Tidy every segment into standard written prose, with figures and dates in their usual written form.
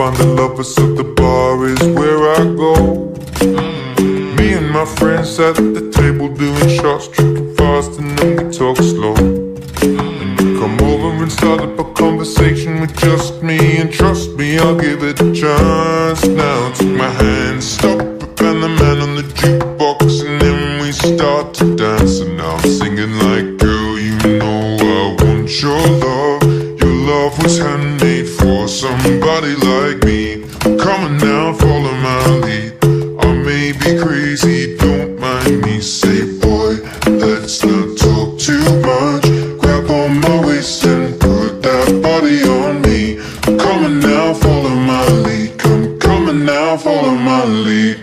find the lovers, so the bar is where I go. Me and my friends at the table doing shots, tripping fast, and then we talk slow. And you come over and start up a conversation with just me, and trust me, I'll give it a chance. Now take my hand, stop it, and the man on the jukebox, and then we start to dance. And now I'm singing like, girl, you know I want your love. Your love was handmade for somebody like me. Come on now, follow my lead. I may be crazy, don't mind me. Say, boy, let's not talk too much. Grab on my waist and put that body on me. Come on now, follow my lead. Come on now, follow my lead.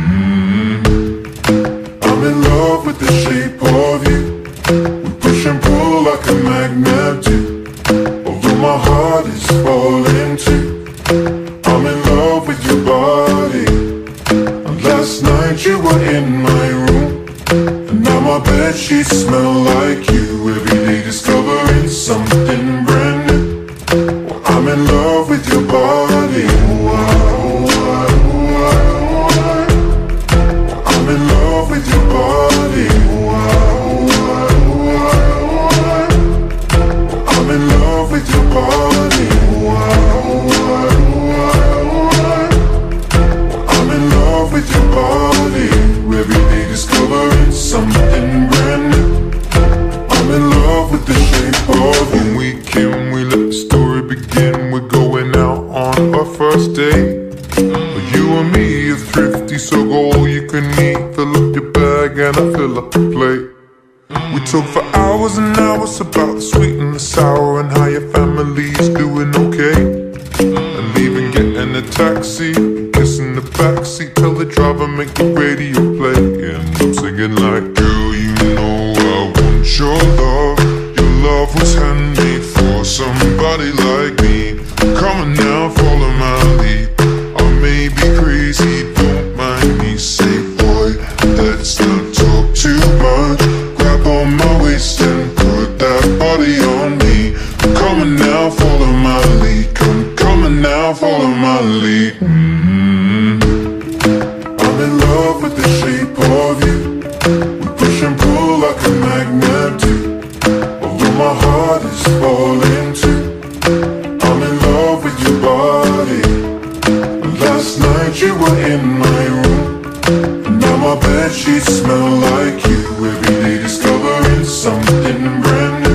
I'm in love with the shape of you. We push and pull like a magnet do. Although my heart is falling too. I'm in love with your body. And last night you were in my room, and now my bedsheets smell like you. Every day discovering something brand new. Well, I'm in love with your body. I'm in love with your body. I'm in love with your body. I'm in love with your body. Every day discovering something brand new. I'm in love with the shape of you. When we can, we let the story begin. We're going out on our first date. But you and me are thrifty, so go all you can eat. Fill up your bag and I fill up the plate. We talk for hours and hours about the sweet and the sour, and how your family's doing okay. And leaving, getting a taxi, kissing the backseat, tell the driver make the radio play. And I'm singing like, girl, you know I want your love. Your love was handmade for somebody like me. Come on now, follow my lead. I may be crazy, don't mind me. Say, boy, let's not talk too much. Grab on my waist and put that body on me. Come on now, follow my lead. Come on now, follow my lead. I'm in love with the shape of you. We push and pull like a magnet do. Although my heart is falling too. I'm in love with your body. Last night you were in my room, and now my bedsheets smell like you. Every day discovering something brand new.